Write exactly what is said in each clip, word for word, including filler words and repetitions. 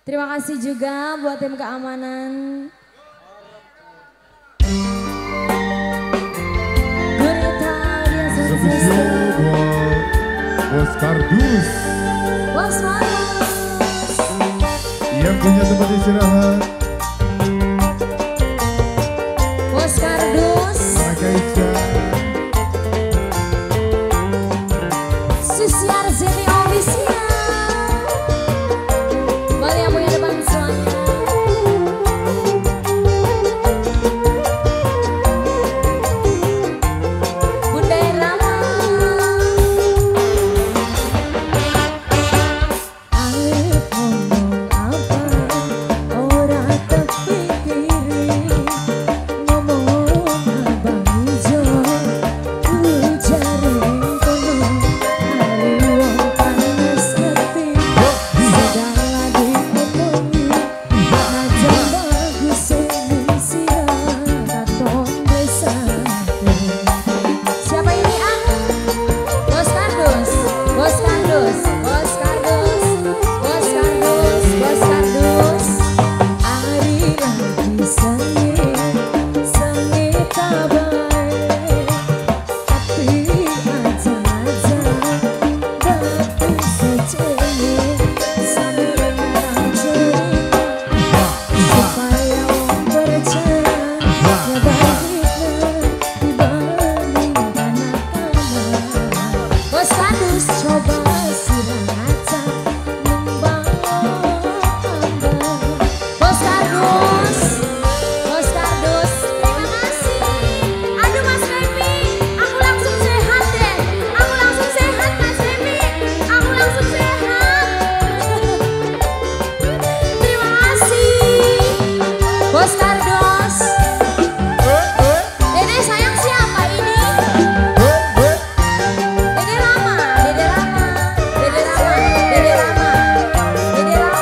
Terima kasih juga buat tim keamanan. Spesial buat Bos Kardus. Bos Kardus. Yang punya tempat istirahat. Bos Kardus. Maka Ica. Susiar Zeni Official. Boleh yang punya depan semuanya. Bunda Rama. Arep ngomong apa ora kepikiri. Ngomong abang ijo ujar kono. Hari wong panas ngerti segala diomongi. Najan bagus sing sirah katon besate. Siapa ini ah? Bos Kardus, Bos Kardus, Bos Kardus, Bos Kardus, Bos Kardus. Ari lagi sengit, sengit tabai. Tapi aja-aja batu secengit sambil ngarang cerita supaya orang percaya nyebar fitnah dibanding anak-anak. Bos Kardus coba siraca membangun ambang. Bos Kardus, Bos Kardus, terima kasih. Aduh Mas Remi, aku langsung sehat deh. Aku langsung sehat Mas Remi, aku langsung sehat. Terima kasih. Bos Kardus. Dede sayang siapa ini? Dede Rama, Dede Rama, Dede Rama, Dede Rama, Dede Rama.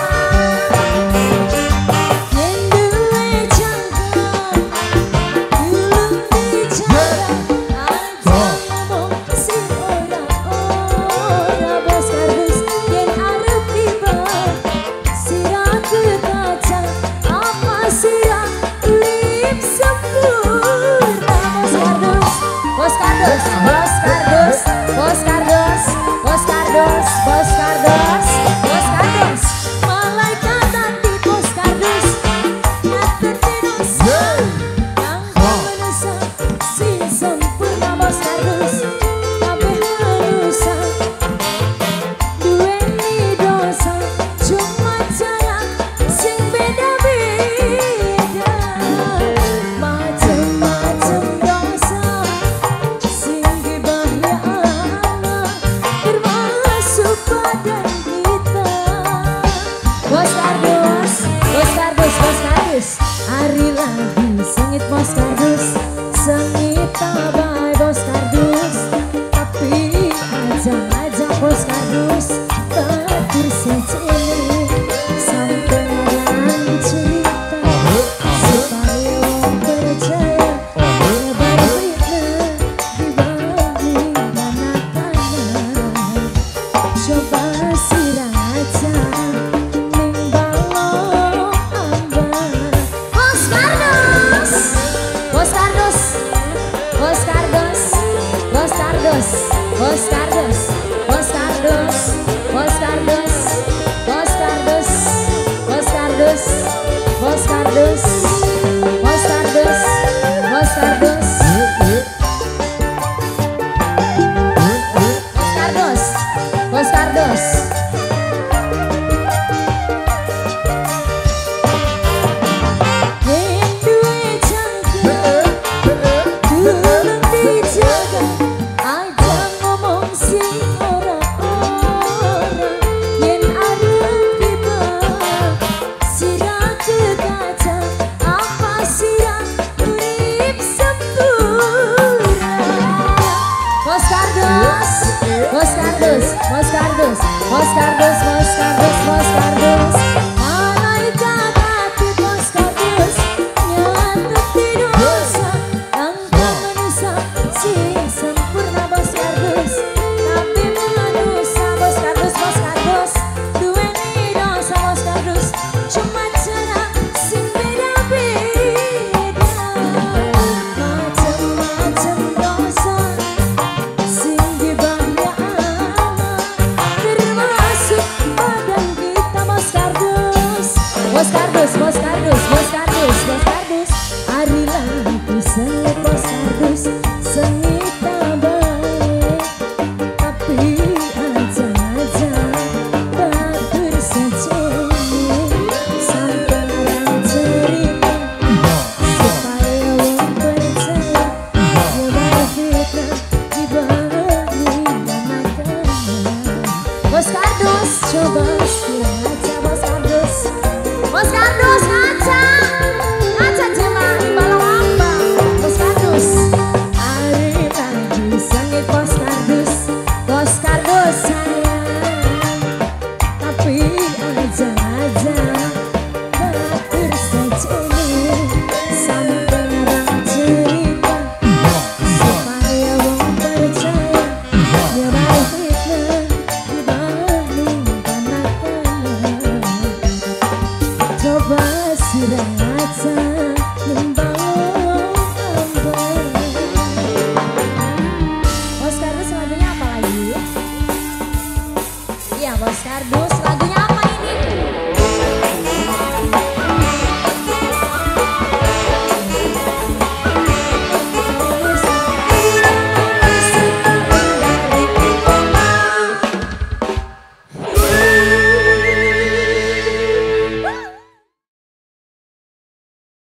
Yen duwe jangkau, belum bicara, aja ngomong si ora-ora. Bos Kardus, yen arep tiba, sirah ke kaca, apa sirah lip sempurna. Bos Kardus, Bos Kardus, Bos Kardus, Bos Kardus, Bos Kardus, Bos Kardus. Malaikat hati Bos Kardus, nyateti dosa, yang manusia si sempurna. Bos Kardus, kabeh manusia duweni dosa, cuma cara sing beda-beda. Macem-macem dosa sing dibahaya Allah, termasuk badan kita. Bos Kardus, Bos Kardus, Bos Kardus. Hari lagi sengit Bos Kardus, sengit tabai Bos Kardus. Tapi aja-aja Bos Kardus batur secene sampai ngarang cerita supaya orang percaya nyebar fitnah dibanding anak-anak. Coba siraca membawa ambang. Bos Kardus, Bos Kardus, Bos Kardus, Bos Kardus, Bos Kardus, Bos Kardus, Bos Kardus, Bos Kardus, Bos Kardus, Bos Kardus, Bos Kardus, Bos Kardus, Bos Kardus, Bos Kardus. Yen duwe jangkau, belum dijaga, aja ngomong sing ora-ora. Yen arep tiba, sirah ke kaca, apa sirah urip sempurna. Bos Kardus, Bos Kardus, Bos Kardus, Bos Kardus, Bos Kardus, Bos Kardus. Malaikat hati Bos Kardus, nyateti dosa, angka manusia sing sempurna. Bos Kardus, tapi manusia. Bos Kardus, Bos Kardus, duweni dosa Bos Kardus. ngaca bos kardus, bos kardus ngaca, ngaca jema imbalau apa, bos kardus. Hari lagi sengit bos kardus, bos kardus sayang, tapi